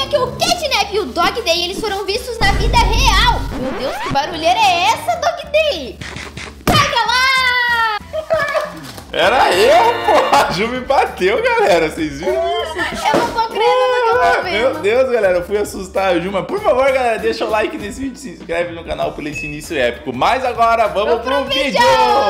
que o Catnap e o Dog Day, eles foram vistos na vida real. Meu Deus, que barulheira é essa, Dog Day? Pega lá! Era eu, pô. A Ju me bateu, galera. Vocês viram isso? Eu não tô acreditando que eu tô vendo. Meu Deus, galera. Eu fui assustar a Ju. Mas por favor, galera, deixa o like nesse vídeo. Se inscreve no canal por esse início épico. Mas agora, vamos pro vídeo!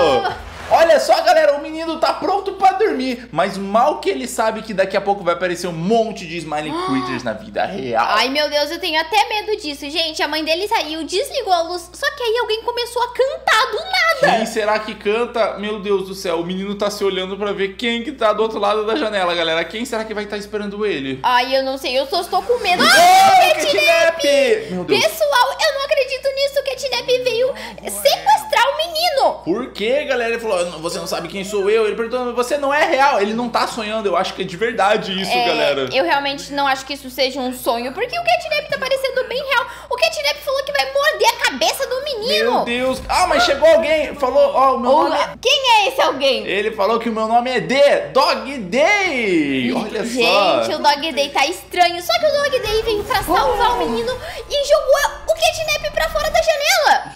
Olha só, galera, o menino tá pronto pra dormir, mas mal que ele sabe que daqui a pouco vai aparecer um monte de Smiling Critters na vida real. Ai, meu Deus, eu tenho até medo disso, gente. A mãe dele saiu, desligou a luz, só que aí alguém começou a cantar do nada. Quem será que canta? Meu Deus do céu, o menino tá se olhando pra ver quem que tá do outro lado da janela, galera. Quem será que vai estar esperando ele? Ai, eu não sei, eu só estou com medo. Ai, Catnap! Meu Deus. Pessoal, eu não acredito nisso. O Catnap veio sequestrar o menino. Por quê, galera? Ele falou, você não sabe quem sou eu. Ele perguntou, você não é real. Ele não tá sonhando, eu acho que é de verdade isso, galera. Eu realmente não acho que isso seja um sonho, porque o Catnap tá parecendo bem real. O Catnap falou que vai morder a cabeça do menino. Meu Deus. Ah, mas chegou alguém. Falou, ó, o meu nome é... Quem é esse alguém? Ele falou que o meu nome é Dog Day. Olha só. Gente, o Dog Day tá estranho. Só que o Dog Day veio pra salvar o menino e jogou o Catnap pra fora da janela.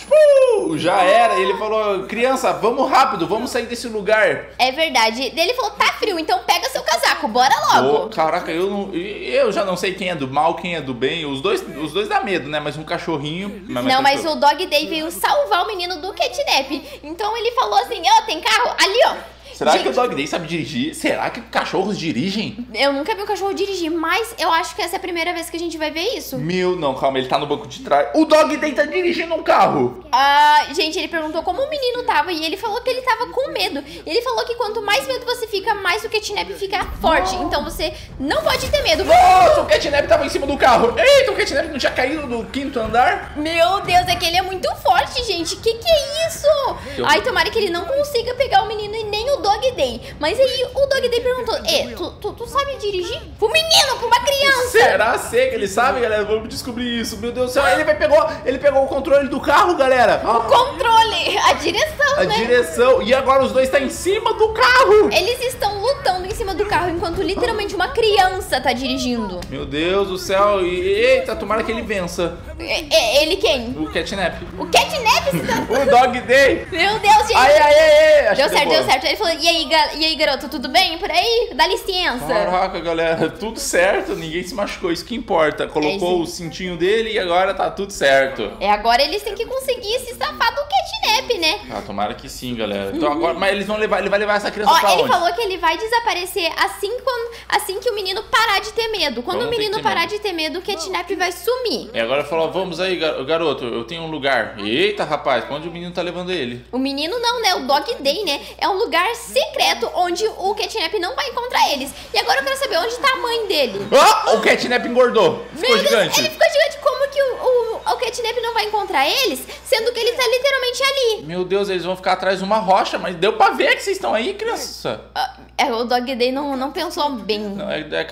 Já era. Ele falou, criança, vamos rápido, vamos sair desse lugar. É verdade. Ele falou, tá frio, então pega seu casaco, bora logo. Oh, caraca, eu já não sei quem é do mal, quem é do bem. Os dois dá medo, né? Mas um cachorrinho... Mas o Dog Day veio salvar o menino do Catnap. Então ele falou assim, ó, tem carro ali, ó. Será que o Dog Day sabe dirigir? Será que cachorros dirigem? Eu nunca vi um cachorro dirigir, mas eu acho que essa é a primeira vez que a gente vai ver isso. Não, calma, ele tá no banco de trás. O Dog Day tá dirigindo um carro. Gente, ele perguntou como o menino tava e ele falou que ele tava com medo. Ele falou que quanto mais medo você fica, mais o Catnap fica forte. Então você não pode ter medo. Nossa, o Catnap tava em cima do carro. Eita, o Catnap não tinha caído do 5º andar? Meu Deus, é que ele é muito forte, gente. Que é isso? Ai, tomara que ele não consiga pegar o menino e nem o Dog Day. Mas aí o Dog Day perguntou, tu sabe dirigir? Pro menino, pra uma criança. Será que ele sabe, galera? Vamos descobrir isso. Meu Deus do céu, ele pegou o controle do carro, galera. O controle, a direção, né? A direção. E agora os dois estão em cima do carro. Eles estão lutando em cima do carro, enquanto literalmente uma criança tá dirigindo. Meu Deus do céu. Eita, tomara que ele vença. Ele quem? O Catnap. O Catnap? O Dog Day. Meu Deus, gente. Aê. Deu certo. Ele falou, e aí, garoto, tudo bem por aí? Dá licença. Caraca, galera, tudo certo. Ninguém se machucou, isso que importa. Colocou o cintinho dele e agora tá tudo certo. Agora eles têm que conseguir se safar do Catnap, né? Ah, tomara que sim, galera. Então agora, mas ele vai levar essa criança pra ele onde? falou que ele vai desaparecer assim que o menino parar de ter medo. Quando o menino parar de ter medo, o Catnap vai sumir. E agora falou, vamos aí, garoto, eu tenho um lugar. Eita, rapaz, pra onde o menino tá levando ele? O menino não, né? O Dog Day, né? É um lugar secreto onde o Catnap não vai encontrar eles. E agora eu quero saber onde tá a mãe dele. O Catnap engordou. Ficou gigante. Ele ficou gigante. Como que o Catnap não vai encontrar eles, sendo que ele tá literalmente ali? Meu Deus, eles vão ficar atrás de uma rocha, mas deu pra ver que vocês estão aí, criança. O Dog Day não pensou bem. Não,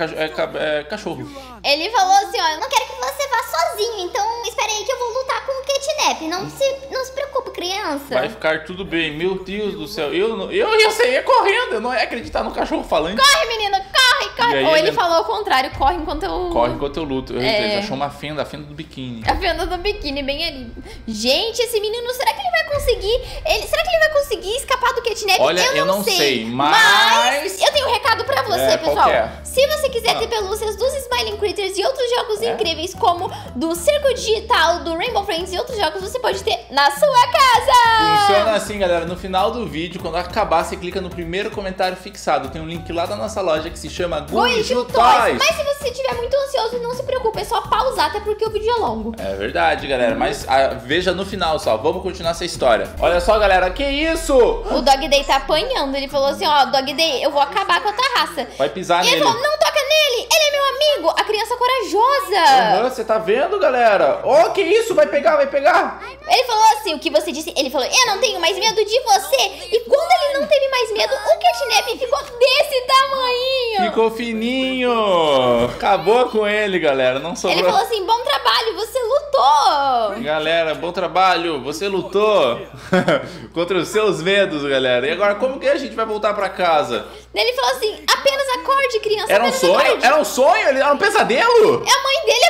é cachorro. Ele falou assim, ó, eu não quero que você vá sozinho, então espere aí que eu vou lutar com o Catnap. Não se preocupe, criança. Vai ficar tudo bem, meu Deus do céu. Eu ia sair correndo, eu não ia acreditar no cachorro falante. Corre, menino, corre. Ou ele falou ao contrário, corre enquanto eu luto. Ele achou uma fenda, a fenda do biquíni. A fenda do biquíni, bem ali. Gente, esse menino, será que ele vai conseguir? Será que ele vai conseguir escapar do Catnap? Olha, eu não sei, mas eu tenho um recado pra você, pessoal. Qual que é? Se você quiser ter pelúcias dos Smiling Critters e outros jogos incríveis, como do Circo Digital, do Rainbow Friends e outros jogos, você pode ter na sua casa. Funciona assim, galera. No final do vídeo, quando acabar, você clica no primeiro comentário fixado. Tem um link lá da nossa loja que se chama Guiju Toys. Mas se você estiver muito ansioso, não se preocupe, é só pausar, até porque o vídeo é longo. É verdade, galera. Mas veja no final só. Vamos continuar essa história. Olha só, galera. Que isso? O Dog Day tá apanhando. Ele falou assim, ó, Dog Day, eu vou acabar com a tua raça. Vai pisar nele. Ele falou, não toca nele. Ele é meu amigo. A criança corajosa. Você tá vendo, galera? Que isso? Vai pegar. Ele falou assim, o que você disse. Ele falou, eu não tenho mais medo de você. E quando ele não teve mais medo, o Catnap ficou desse tamanho. Ficou fininho. Acabou com ele, galera. Não sobrou. Ele falou assim, bom trabalho, você lutou. Galera, bom trabalho. Você lutou contra os seus medos, galera. E agora, como que a gente vai voltar pra casa? Ele falou assim, apenas acorde, criança. Era um sonho? Era um sonho? Era um pesadelo? A mãe dele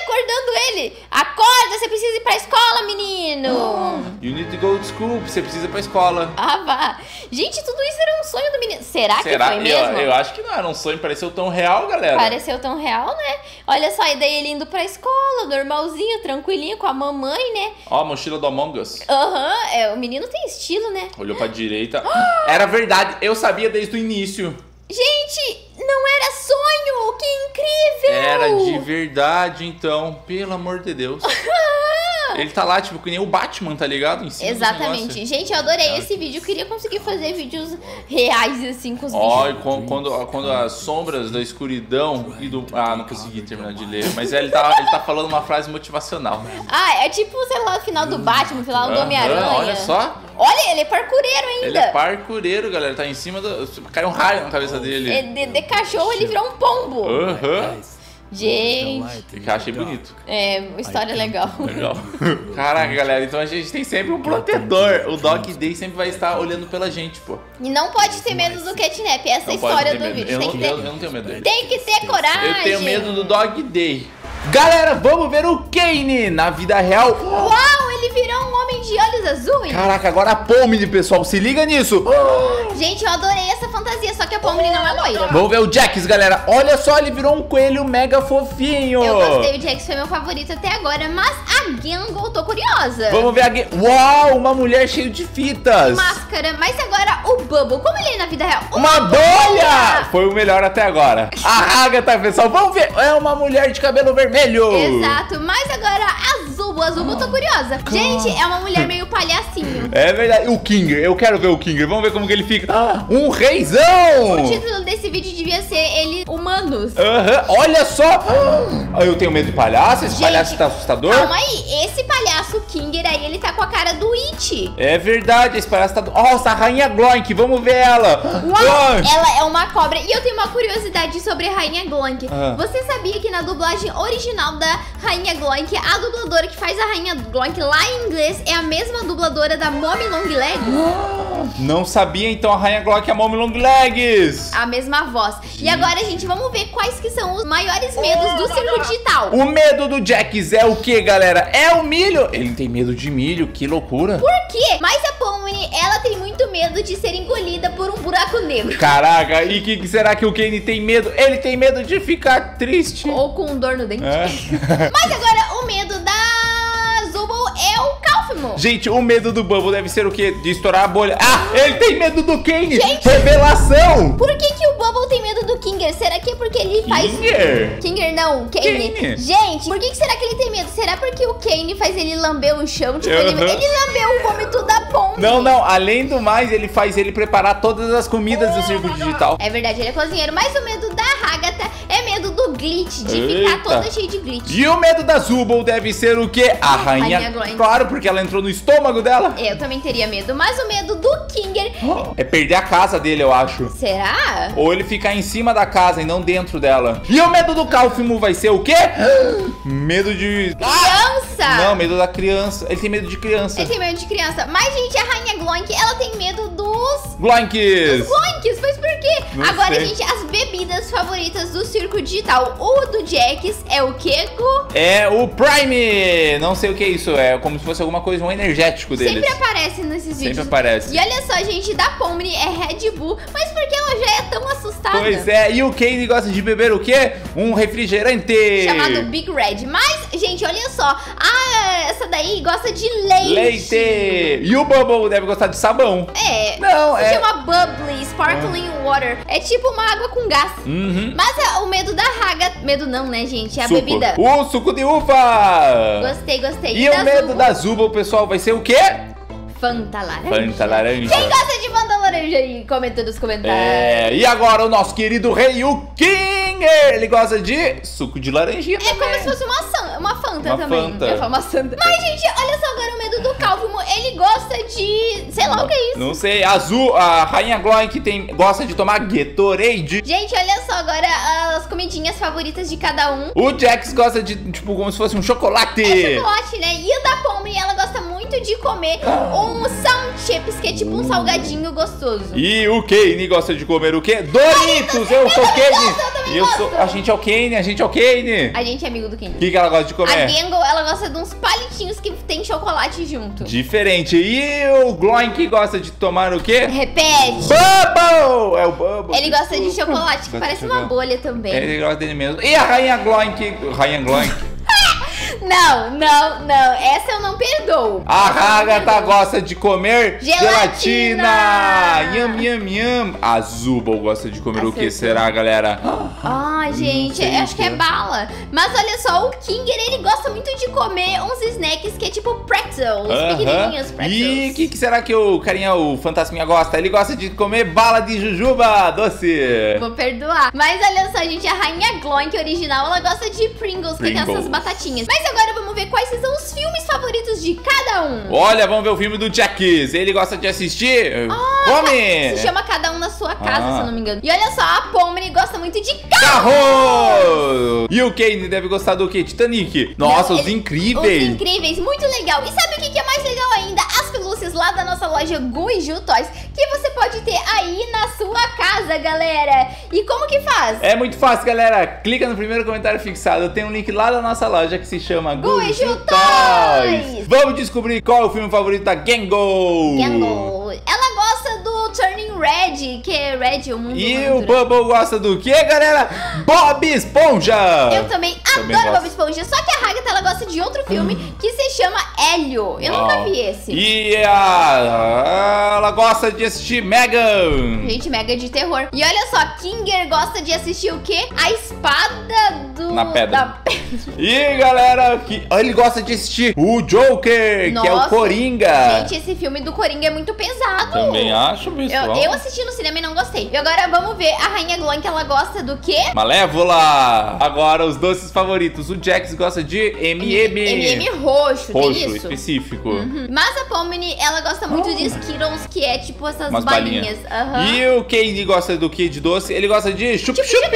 acordando ele. Acorda, você precisa ir pra escola, menino. You need to go to school, você precisa ir pra escola. Ah, vá. Gente, tudo isso era um sonho do menino. Será que foi mesmo? Eu acho que não era um sonho, pareceu tão real, galera. Pareceu tão real, né? Olha só, e daí ele indo pra escola, normalzinho, tranquilinho, com a mamãe, né? Ó, a mochila do Among Us. O menino tem estilo, né? Olhou pra direita. Era verdade, eu sabia desde o início. Gente, não era sonho! Que incrível! Era de verdade, então. Pelo amor de Deus. Ele tá lá, tipo, que nem o Batman, tá ligado? Em cima. Exatamente. Gente, eu adorei esse vídeo. Eu queria conseguir fazer vídeos reais, assim, com os vídeos. Ó, quando as sombras da escuridão e do... Ah, não consegui terminar de ler. Mas ele tá falando uma frase motivacional. Ah, é tipo, sei lá, o final do Batman, o final do Homem-Aranha. Olha só. Olha, ele é parkureiro ainda. Ele é parkureiro, galera. Tá em cima do... Caiu um raio na cabeça dele. De cachorro, ele virou um pombo. Gente. Que eu achei bonito. História legal. Caraca, galera, então a gente tem sempre um protetor. O Doc Day sempre vai estar olhando pela gente, pô. E não pode ter medo do catnap, essa é a história do vídeo. Eu não tenho medo dele. Tem que ter coragem. Eu tenho medo do Dog Day. Galera, vamos ver o Kane na vida real. Uau, ele virou um homem de olhos azuis. Caraca, agora a Pomni, pessoal, se liga nisso. Gente, eu adorei essa fantasia, só que a Pomni não é loira. Vamos ver o Jax, galera. Olha só, ele virou um coelho mega fofinho. Eu gostei, o Jax foi meu favorito até agora, mas a Gangle, tô curiosa. Vamos ver a Gangle. Uau, uma mulher cheia de fitas. Máscara, mas agora o Bubble, como ele é na vida real? Uma bolha! Foi o melhor até agora. A Agatha, pessoal, vamos ver. É uma mulher de cabelo vermelho. Exato, mas agora a Zubo, eu tô curiosa. Gente, é uma mulher meio palhacinho. É verdade. O Kinger, eu quero ver o Kinger. Vamos ver como que ele fica. Um reizão! O título desse vídeo devia ser ele humanos. Olha só! Eu tenho medo de palhaço. Esse palhaço tá assustador. Calma aí, esse palhaço Kinger aí, ele tá com a cara do It. É verdade, esse palhaço tá... Nossa, a Rainha Gloink, vamos ver ela. Uau, ela é uma cobra. E eu tenho uma curiosidade sobre a Rainha Gloink. Você sabia que na dublagem original da Rainha Gloink, a dubladora que faz a Rainha Gloink lá em inglês é a mesma dubladora da Mommy Long Legs? Não sabia, então a Rainha Gloink é a Mommy Long Legs. A mesma voz. E agora, gente, vamos ver quais que são os maiores medos do circo digital. O medo do Jax é o que, galera? É o milho. Ele tem medo de milho, que loucura. Por quê? Mas a Pomni, ela tem muito medo de ser engolida por um buraco negro. Caraca, e que será que o Kane tem medo? Ele tem medo de ficar triste. Ou com dor no dente. Mas agora, o medo da Zubo é o Kaufmo. Gente, o medo do Bubble deve ser o quê? De estourar a bolha. Ele tem medo do Kane. Gente, revelação. Por que o Bubble tem medo do Kinger? Será que é porque ele faz... Kinger não, Kane. Gente, por que será que ele tem medo? Será porque o Kane faz ele lamber o chão? Tipo, ele lambeu o vômito da Pomni. Não, além do mais, ele faz ele preparar todas as comidas do circo digital. É verdade, ele é cozinheiro. Mas o medo da Agatha é medo do glitch, de ficar toda cheia de glitch. E o medo da Zubo deve ser o quê? A Rainha Gloink. Claro, porque ela entrou no estômago dela. Eu também teria medo, mas o medo do Kinger... É perder a casa dele, eu acho. Será? Ou ele ficar em cima da casa e não dentro dela. E o medo do Kaufmo vai ser o quê? Medo de... Criança! Não, medo da criança. Ele tem medo de criança. Ele tem medo de criança. Mas, gente, a Rainha Gloink, ela tem medo dos... Gloinks! Gloinks, mas por quê? Não agora, sei. gente, as bebidas favoritas do circo digital. O do Jax é o quê, Gu? É o Prime! Não sei o que é isso. É como se fosse alguma coisa, um energético deles. Sempre aparece nesses vídeos. Sempre aparece. E olha só, gente, da Pomni é Red Bull. Mas por que ela já é tão assustada? Pois é, e o Kane gosta de beber o quê? Um refrigerante. Chamado Big Red. Mas, gente, olha só. Essa daí gosta de leite. E o Bubble deve gostar de sabão. Se chama Bubbly, Sparkling Water. É tipo uma água com gás. Mas o medo da Raga... Medo não, né, gente? É a bebida. O suco de uva. Gostei. E o medo da Zubo, pessoal, vai ser o quê? Fanta laranja. Fanta laranja. Quem gosta de Fanta laranja aí? Comenta nos comentários. E agora o nosso querido rei, o Kinger. Ele gosta de suco de laranjinha também. Como se fosse uma Fanta também. Fanta. Eu falo uma Santa. Mas, gente, olha só agora o medo do Kaufmo. Ele gosta de... Sei lá o que é isso. Não sei. A Rainha Gloink gosta de tomar Gatorade. Gente, olha só agora as comidinhas favoritas de cada um. O Jax gosta de, tipo, como se fosse um chocolate. É chocolate, né? E o da Pomni, ela gosta muito muito de comer um Sound Chips, que é tipo um salgadinho gostoso. E o Kane gosta de comer o quê? Doritos! Eu sou o Kane! A gente é o Kane, a gente é o Kane! A gente é amigo do Kane. O que ela gosta de comer? A Gangle, ela gosta de uns palitinhos que tem chocolate junto. Diferente. E o Gloink gosta de tomar o quê? Repete! Bubble! É o Bubble. Ele gosta de chocolate, que parece uma bolha também. Ele gosta dele mesmo. E a Rainha Gloink? Rainha Gloink? Não. Essa eu não perdoo. A Agatha gosta de comer gelatina. Yum. A Zubul gosta de comer o que será, galera? Ai, gente, acho que é bala. Mas olha só, o Kinger, ele gosta muito de comer uns snacks que é tipo pretzels, pequenininhos pretzels. E o que será que o carinha, o fantasminha gosta? Ele gosta de comer bala de jujuba doce. Vou perdoar. Mas olha só, gente, a Rainha Gloink original, ela gosta de Pringles, que tem essas batatinhas. Mas agora vamos ver quais são os filmes favoritos de cada um. Olha, vamos ver o filme do Jackies. Ele gosta de assistir? Come! Se chama Cada Um na Sua Casa, se eu não me engano. E olha só, a Pomni gosta muito de carro! E o Kane deve gostar do quê? Titanic. Nossa, os Incríveis. Os Incríveis, muito legal. E sabe o que é mais legal ainda? As pelúcias lá da nossa loja Gu e Ju Toys, que você pode ter aí na sua casa, galera. E como que faz? É muito fácil, galera. Clica no primeiro comentário fixado. Tem um link lá da nossa loja que se chama Gu e Ju Toys. Vamos descobrir qual é o filme favorito da Gangle. Ela gosta do Turning Red, que é Red, o mundo. E o Bubble gosta do que, galera? Bob Esponja. Eu também adoro Bob Esponja. Só que a Agatha, ela gosta de outro filme que se chama Hélio. Eu nunca vi esse. E ela gosta de assistir Megan. Gente, Megan de terror. E olha só, Kinger gosta de assistir o quê? A Espada na Pedra. E galera, ele gosta de assistir o Joker, que é o Coringa. Gente, esse filme do Coringa é muito pesado. Também acho, pessoal. Eu assisti no cinema e não gostei. E agora vamos ver a Rainha Gloink, ela gosta do quê? Malévola. Agora os doces favoritos. O Jax gosta de M&M roxo, tem isso? Específico. Mas a Pomni, ela gosta muito de Skittles, que é tipo essas balinhas. E o Kane gosta do que de doce? Ele gosta de chup-chup.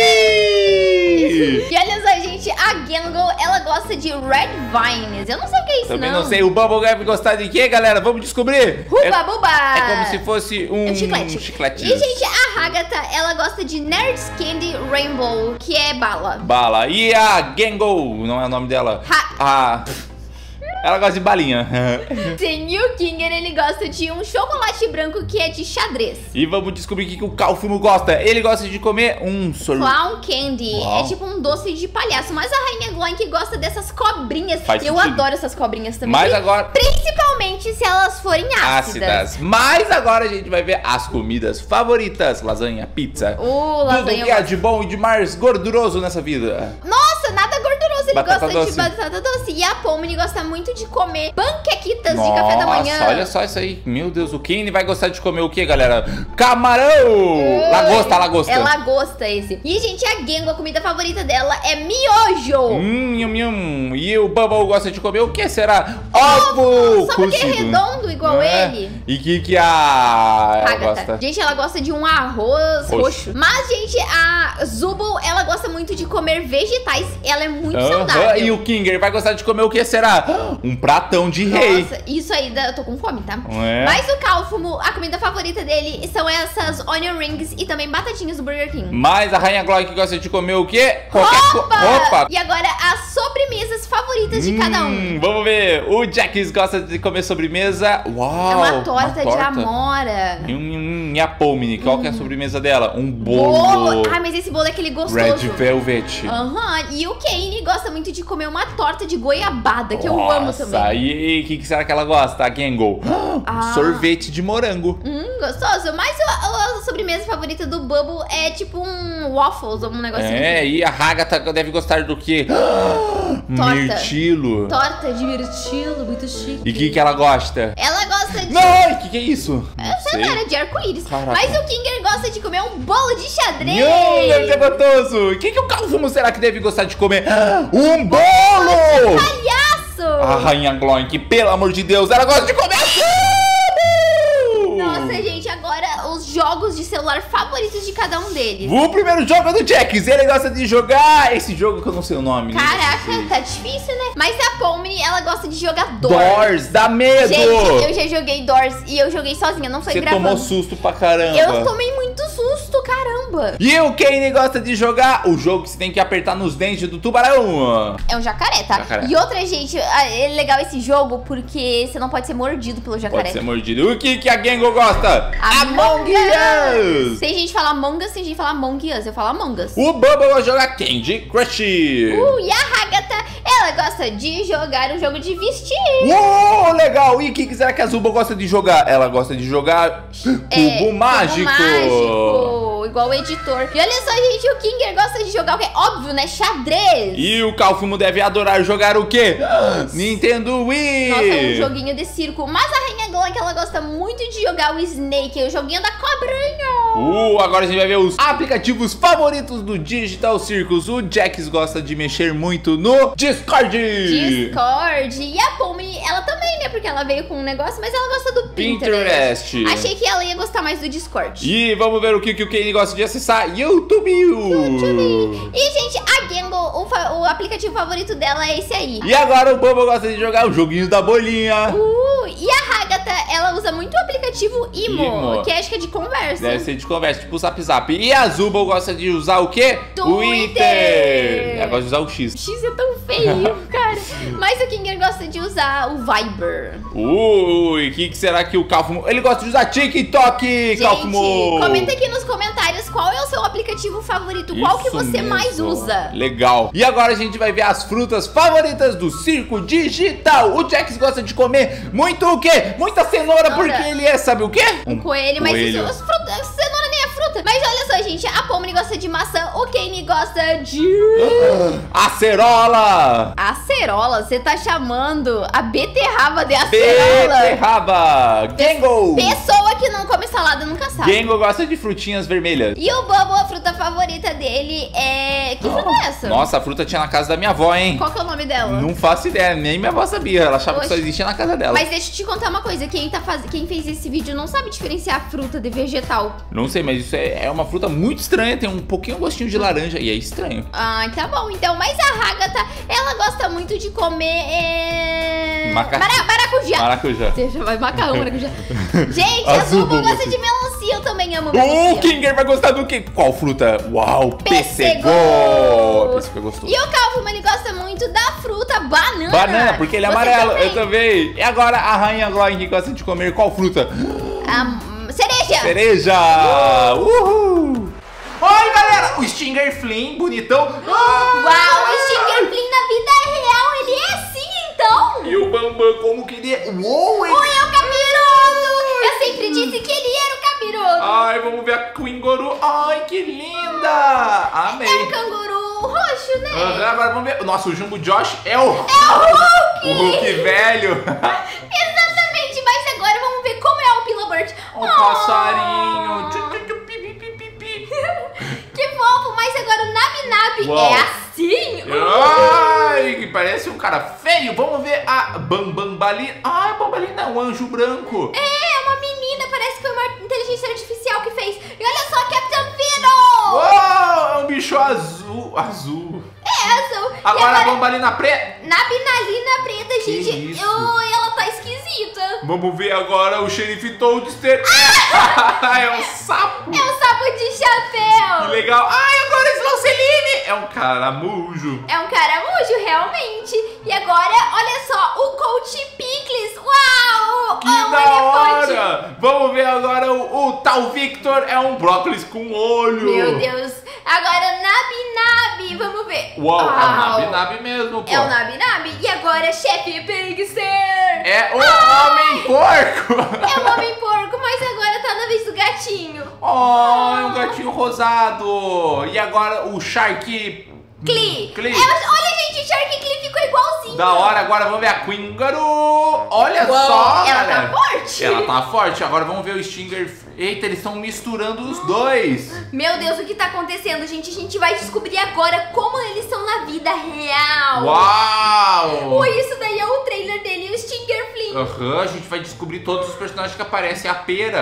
E olha só, gente, a Gangle, ela gosta de Red Vines. Eu não sei o que é isso, também não sei. O Bubble deve gostar de quê, galera? Vamos descobrir. Buba. É como se fosse um chiclete. E, gente, a Agatha, ela gosta de Nerds Candy Rainbow, que é bala. E a Gangle, não é o nome dela? Ela gosta de balinha. Sim, e o Kinger, ele gosta de um chocolate branco que é de xadrez. E vamos descobrir o que o Calfumo gosta. Ele gosta de comer um sorvete. Clown Candy. É tipo um doce de palhaço. Mas a Rainha Gloink gosta dessas cobrinhas. Eu adoro essas cobrinhas também. Mas agora... Principalmente se elas forem ácidas. Mas agora a gente vai ver as comidas favoritas. Lasanha, pizza. Lasanha. Tudo que há de bom e de mais gorduroso nessa vida. Nossa, nada gorduroso. Ele batata gosta doce. De batata doce. E a Pomni gosta muito de comer panquequitas de café da manhã. Nossa, olha só isso aí. Meu Deus, o Kane vai gostar de comer o que, galera? Camarão! Lagosta. É lagosta esse. E, gente, a Gangle, a comida favorita dela é miojo. Yum. E o Bubble gosta de comer o que será? Ovo! Só porque é redondo igual ele. E que a Agatha gosta? Gente, ela gosta de um arroz roxo. Mas, gente, a Zubul, ela gosta muito de comer vegetais. Ela é muito saudável. E o Kinger vai gostar de comer o que será? Um pratão de rei. Nossa, isso aí, eu tô com fome, tá? Mas o Calfumo, a comida favorita dele são essas onion rings e também batatinhas do Burger King. Mas a Rainha Gloink gosta de comer o quê? Roupa! E agora as sobremesas favoritas de cada um. Vamos ver. O Jax gosta de comer sobremesa. Uau! É uma torta de amora. E a Pomni, qual que é a sobremesa dela? Um bolo. Ai, mas esse bolo é aquele gostoso. Red Velvet. E o Kane gosta muito de comer uma torta de goiabada, que eu amo também. E o que será que ela gosta? A Gangle. Sorvete de morango. Gostoso. Mas a sobremesa favorita do Bubble é tipo um waffles, um negocinho. E a Agatha deve gostar do quê? Mirtilo. Torta de mirtilo, muito chique. E o que ela gosta? Ela gosta de... Não, o que é isso? Eu sei lá, era de arco-íris. Mas o Kinger gosta de comer um bolo de xadrez. Deve ser gostoso. O que o Calfumo será que deve gostar de comer? Um bolo! Palhaço! A Rainha Gloink, pelo amor de Deus, ela gosta de comer Nossa, gente, agora os jogos jogos de celular favoritos de cada um deles. O primeiro jogo é do Jax, ele gosta de jogar esse jogo que eu não sei o nome. Caraca, tá difícil, né? Mas a Pomni, ela gosta de jogar Doors. Doors, dá medo! Gente, eu já joguei Doors e eu joguei sozinha, não foi gravando. Você tomou susto pra caramba. Eu tomei muito susto, caramba. E o Kane gosta de jogar o jogo que você tem que apertar nos dentes do tubarão. É um jacaré, tá? Jacaré. E outra, gente, é legal esse jogo porque você não pode ser mordido pelo jacaré. Pode ser mordido. O que a Gengo gosta? Among Us! Tem gente que fala Among Us, tem gente que fala Among Us. Eu falo Among Us. O Bubba gosta de jogar Candy Crush. E a Agatha, ela gosta de jogar um jogo de vestir. Legal. E o que será que a Zuba gosta de jogar? Ela gosta de jogar Cubo Mágico. Igual o editor. E olha só, gente, o Kinger gosta de jogar o quê? Óbvio, né? Xadrez. E o Calfimo deve adorar jogar o quê? Nintendo Wii. Nossa, um joguinho de circo. Mas a Rainha Glank, ela gosta muito de jogar o Snake, o joguinho da cobrinha. Agora a gente vai ver os aplicativos favoritos do Digital Circus. O Jax gosta de mexer muito no Discord. E a Pomni, ela também, né? Porque ela veio com um negócio, mas ela gosta do Pinterest. Achei que ela ia gostar mais do Discord. E vamos ver o que o Kane gosta de acessar. YouTube. E, gente, a Gengo, o aplicativo favorito dela é esse aí. E agora o Bubba gosta de jogar os joguinhos da bolinha. E a Agatha, ela usa muito o aplicativo Imo, que acho que é de conversa. Deve ser de conversa, tipo o Zap Zap. E a Zuba gosta de usar o quê? Twitter. Ela gosta de usar o X. X é tão feio, cara. Mas o Kinger gosta de usar o Viber. E o que será que o Calfimo... Ele gosta de usar TikTok, gente, Calfimo. Comenta aqui nos comentários qual é o seu aplicativo favorito. Qual que você mais usa. Legal. E agora a gente vai ver as frutas favoritas do Circo Digital. O Jax gosta de comer muito o quê? Muita cenoura, porque ele é, sabe o quê? Um coelho. Mas cenoura nem é fruta. Mas olha só, gente, a Pomni gosta de maçã, o Kane gosta de... acerola. Acerola? Você tá chamando a beterraba de acerola? Beterraba. Gengo. Pessoa que não come salada nunca sabe. Gengo gosta de frutinhas vermelhas. E o Bubba, a fruta favorita dele é... Que fruta é essa? Nossa, a fruta tinha na casa da minha avó, hein? Qual que é o nome dela? Não faço ideia, nem minha avó sabia. Ela achava que só existia na casa dela. Mas deixa eu te contar uma coisa. Quem fez esse vídeo não sabe diferenciar fruta de vegetal. Não sei, mas isso é uma fruta muito estranha. Tem um pouquinho gostinho de laranja e é estranho. Tá bom. Então, mas a Agatha, ela gosta muito de comer... Maracujá. Maracujá. Deixa, vai macarrão, maracujá. Gente, a Zuba gosta de melancia. Eu também amo melancia. O Kinger vai gostar do quê? Qual fruta? Uau, pêssego. Pêssego é gostoso. E o Calvin, ele gosta muito da fruta banana. Banana, porque ele é amarelo. Também. Eu também. E agora a Rainha Glank gosta de comer qual fruta? Cereja. Cereja. Uhul. Oi, galera. O Stinger Flynn, bonitão. Uau, o Stinger Flynn na vida real, ele é assim, então. E o Bambam, como que ele é? Uou, é o capiroto. Eu sempre disse que ele era o capiroto. Ai, vamos ver a Quinguru. Ai, que linda. Amei. É um canguru roxo, né? Agora vamos ver. Nossa, o Jumbo Josh é o Hulk. O Hulk velho. Exatamente, mas agora vamos ver como é o Pilobert. O passarinho. Que fofo, mas agora o Nabi Nabi é assim. Ai, que parece um cara feio. Vamos ver a Bambalina. Ai, a Bambalina é um anjo branco. É uma menina, parece que foi uma inteligência artificial que fez. E olha só, Captain Fiddle. Uou, é um bicho azul. Azul. É azul. Agora a Bambalina preta. Nabinalina preta, gente. Ela tá esquisita. Vamos ver agora o xerife Toadster. É um sapo. É um sapo de chapéu. Que legal. Ai, agora a Slauceline. É um caramujo. É um caramujo, realmente. E agora, olha só, o Coach Pickles. Uau! Que da hora. Vamos ver agora o Tal Victor. É um brócolis com olho. Meu Deus. Agora, Nabi Nabi. Vamos ver. Uau, é o Nabi Nabi mesmo, pô. É o Nabi Nabi. E agora, Chefe Pigster. É o Homem Porco. É o Homem Porco, mas agora tá na vez do gatinho. Oh, é um gatinho rosado. E agora o Shark Clee. Olha, gente, o Shark Clee ficou igualzinho. Da hora, agora vamos ver a Quinguru. Olha só, ela galera. tá forte. Ela tá forte. Agora vamos ver o Stinger. Eita, eles estão misturando os dois. Meu Deus, o que tá acontecendo, gente? A gente vai descobrir agora como eles são na vida real. Uau! Isso daí é o trailer dele, o Stinger Flynn. A gente vai descobrir todos os personagens que aparecem. A pera,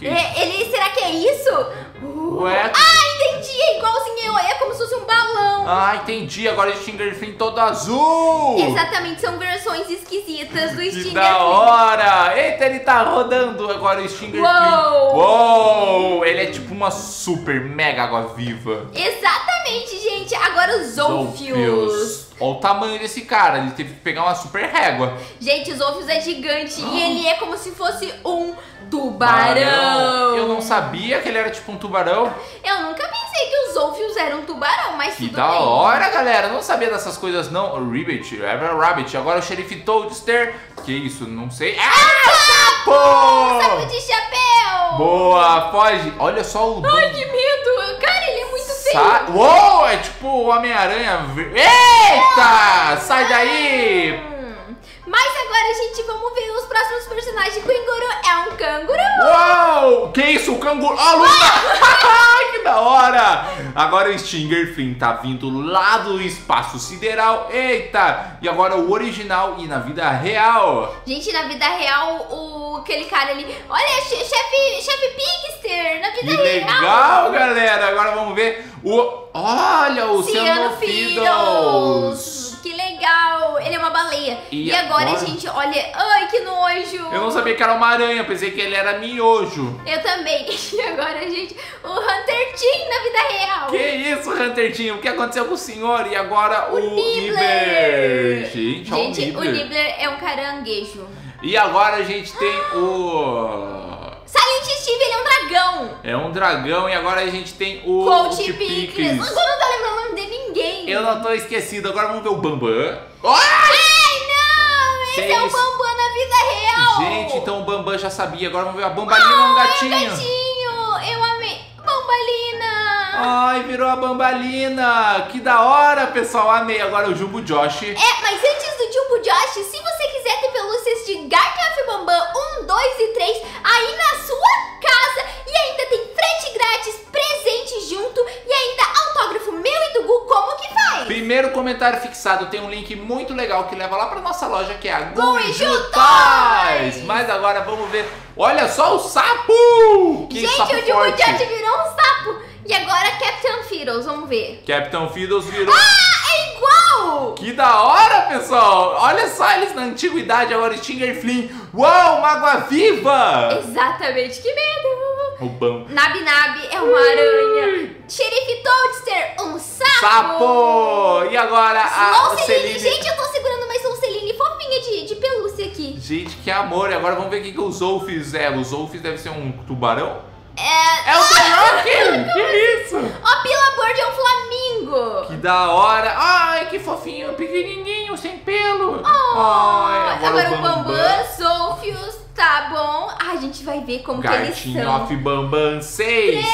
Que isso? Será que é isso? Ué? Entendi, é igualzinho, é como se fosse um balão. Entendi, agora o Stinger Flynn todo azul. Exatamente, são versões esquisitas do Stinger Flynn. Que da hora. Eita, ele tá rodando agora o Stinger Flynn. Uou, ele é tipo uma super mega água-viva. Exatamente, gente, agora os Zolfios. Olha o tamanho desse cara, ele teve que pegar uma super régua. Gente, o Zolfios é gigante e ele é como se fosse um tubarão. Eu não sabia que ele era tipo um tubarão. Eu nunca pensei que os Zolfios eram um tubarão, mas que tudo da bem. hora, galera. Eu não sabia dessas coisas, não. O Rabbit. Agora o xerife Toadster. Que isso? Não sei. Sapo! Sapo de chapéu! Boa, foge. Olha só o... Ai, que medo. Cara, ele é muito feio. Uou, é tipo o Homem-Aranha. Eita! Sai daí! Mas agora, gente, vamos ver os próximos personagens. O Quinguru é um canguru. Uou! Que isso? O canguru... Luna! Que da hora! Agora o Stinger Flynn tá vindo lá do espaço sideral. Eita! E agora o original e na vida real. Gente, na vida real, aquele cara ali... Olha, chefe Pigster, na vida real. Que legal, galera! Agora vamos ver Olha, o Cyanofiddles. Que legal! Ele é uma baleia. E agora, gente, olha... Ai, que nojo! Eu não sabia que era uma aranha, pensei que ele era miojo. Eu também. E agora, gente, o Hunter Team na vida real. Que isso, Hunter Team? O que aconteceu com o senhor? E agora o Nibbler. Gente, o Nibbler é um caranguejo. E agora a gente tem o... Silent Steve, ele é um dragão. É um dragão e agora a gente tem o... Coach Pickles. Você não tá lembrando o nome de ninguém. Eu não tô esquecido. Agora vamos ver o Bambam. Ai, não! Esse é o Bambam na vida real. Gente, então o Bambam já sabia. Agora vamos ver a Bambalina, um gatinho. Um gatinho. Eu amei. Bambalina. Ai, virou a Bambalina. Que da hora, pessoal. Amei. Agora o Jumbo Josh. Mas antes do Jumbo Josh, se você quiser ter pelúcias de Garfield Bambam 1, 2 e 3 aí na sua casa e ainda tem frete grátis, presente junto e ainda autógrafo meu e do Gu, como que faz? Primeiro comentário fixado tem um link muito legal que leva lá pra nossa loja, que é a Guiju Toys. Mas agora vamos ver. Olha só o sapo! Que gente, sapo o Jumbo Josh virou um sapo. E agora Captain Fiddles, vamos ver. Captain Fiddles virou... é igual! Que da hora, pessoal! Olha só eles na antiguidade, agora Stinger Flynn. Uau, uma água-viva! Exatamente, que medo! O Bam. Nabi é uma aranha. Xerife Toadster, um sapo! E agora a Celine... Gente, eu tô segurando uma Celine fofinha de pelúcia aqui. Gente, que amor! E agora vamos ver o que os Zolfios é. Os Zolfios deve ser um tubarão? É o T-Rock! Que isso? Ó, Pilabird é um flamingo. Que da hora. Ai, que fofinho, pequenininho, sem pelo. Ai, agora o Bambam, Zolfios, tá bom. A gente vai ver como que eles são. Gartinhoff Bambam 6,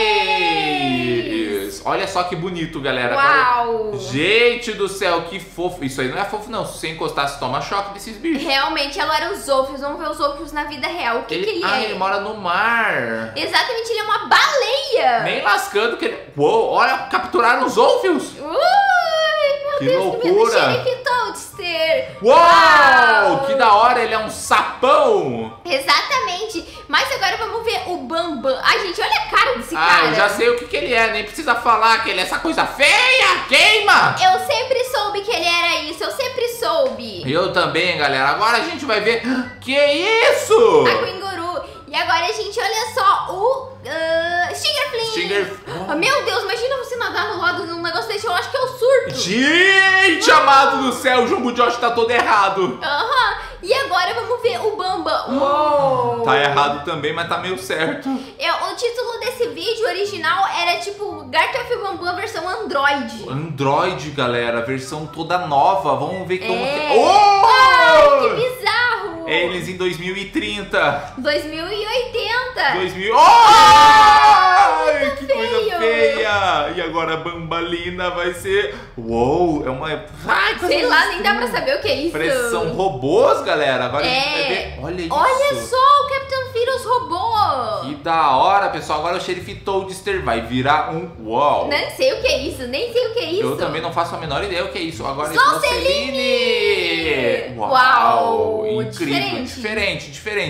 3. Olha só que bonito, galera. Uau. Agora, gente do céu, que fofo. Isso aí não é fofo, não. Se você encostar, você toma choque desses bichos. Realmente, agora os Zolfios. Vamos ver os Zolfios na vida real. O que ele é? Ele mora no mar. Exatamente, ele é uma baleia. Nem lascando que ele... Uou, olha, capturaram os Zolfios. Que loucura! Xerife Toadster! Uau! Que da hora, ele é um sapão! Exatamente! Mas agora vamos ver o Bambam. Ai, gente, olha a cara desse cara! Eu já sei o que ele é, nem precisa falar que ele é essa coisa feia! Queima! Eu sempre soube que ele era isso, eu sempre soube! Eu também, galera. Agora a gente vai ver... Que isso? A Quinguru! E agora a gente olha só o Stinger Flynn. Meu Deus, imagina você nadar no lado de um negócio desse, eu acho que eu surto. Gente, amado do céu, o Jumbo Josh tá todo errado. E agora vamos ver o Bambam. Uou. Tá errado também, mas tá meio certo. O título desse vídeo original era tipo Garfield Bambam versão Android. Android, galera, versão toda nova. Vamos ver como que... Ai, que bizarro. Eles em 2030. 2080. 2000. Ai, que coisa feia. E agora a Bambalina vai ser... Uou, é uma... Ai, sei lá, nem dá pra saber o que é isso. São robôs, galera. Agora a gente vai ver... Olha isso. Olha só, o Captain Fiddles robô. Que da hora, pessoal. Agora o Xerife Toadster vai virar um... Uau. Nem sei o que é isso, nem sei o que é isso. Eu também não faço a menor ideia o que é isso. Agora Celine. Uau. Incrível, diferente.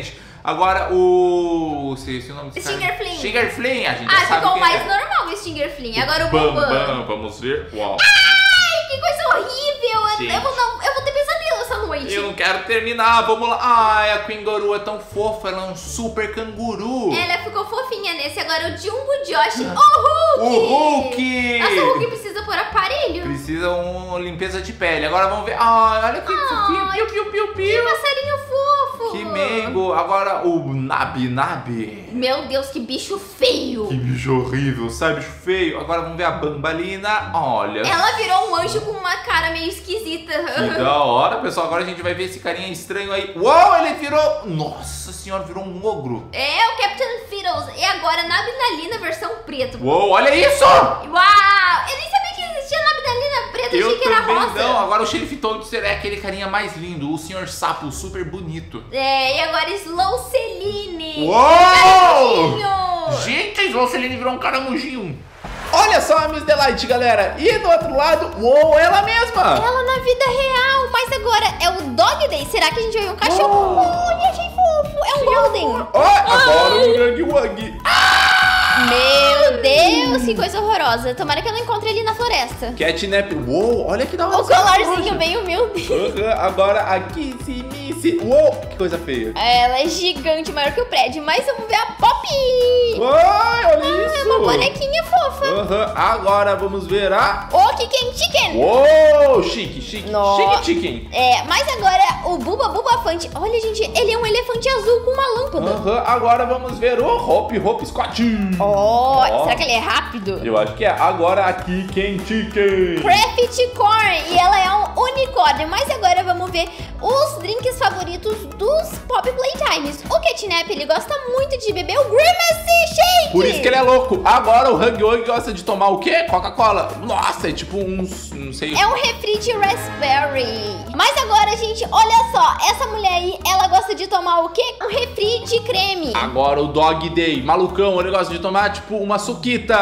Agora o... Esqueci o nome desse cara. Stinger Flynn. Stinger Flynn, a gente já sabe ficou quem mais é. normal o Stinger Flynn. Agora o Bam Bam. Bam, vamos ver. Uau. Ai, que coisa horrível. Gente. Eu vou ter pesadelo essa noite. Eu não quero terminar, vamos lá. Ai, a Kangaroo é tão fofa, ela é um super canguru. Ela ficou fofinha nesse. Agora o Jumbo Josh, o Hulk. O Hulk. Nossa, o Hulk precisa pôr aparelho. Precisa uma limpeza de pele. Agora vamos ver. Ai, olha que fofinho. Piu, piu, piu, Que piu. passarinho fofo. Que meigo. Agora o Nabi. Meu Deus, que bicho feio. Que bicho horrível, sabe, bicho feio. Agora vamos ver a Bambalina. Olha. Ela virou um anjo com uma cara meio esquisita. Que da hora, pessoal. Agora a gente vai ver esse carinha estranho aí. Uau, ele virou... Nossa senhora, virou um ogro. É, o Captain Fiddles. E agora Nabinalina versão preto. Uou, olha isso! Uau! Eu nem sabia que existia Nabinalina preta. Eu achei que era rosa. Não. Agora o Sheriff Toad é aquele carinha mais lindo. O Sr. Sapo, super bonito. É, e agora Slow Celine. Uou! Gente, a Slow Celine virou um caramujinho. Olha só a Miss Delight, galera. E do outro lado, uou, ela mesma. Ela na vida real, mas agora é o Dog Day. Será que a gente vai ver um cachorro? Olha, achei fofo. É um Golden. Ó, agora o Wuggy Wuggy. Meu Deus, que coisa horrorosa. Tomara que eu não encontre ele na floresta. Catnap, uou, olha que da hora. O colarzinho bem humilde. Agora a Kissy Missy, uou, que coisa feia. Ela é gigante, maior que o prédio. Mas vamos ver a Pop. Ai, olha isso. É uma bonequinha fofa. Agora vamos ver a... O Chicken Chicken. Uou, chique Nossa. chicken. É, mas agora o Buba Bubafante. Olha, gente, ele é um elefante azul com uma lâmpada. Agora vamos ver o Hop Scott. Será que ele é rápido? Eu acho que é. Agora aqui, Chicken. Craft Corn. E ela é um unicórnio. Mas agora vamos ver os drinks favoritos dos Pop Playtimes. O Catnap, ele gosta muito de beber o Grimace Shake. Por isso que ele é louco. Agora o Huggy Wuggy gosta de tomar o quê? Coca-Cola. Nossa, é tipo uns... não sei. É um refri de raspberry. Mas agora, gente, olha só. Essa mulher aí, ela gosta de tomar o quê? Um refri de creme. Agora o Dog Day. Malucão, ele gosta de tomar tipo uma suquita.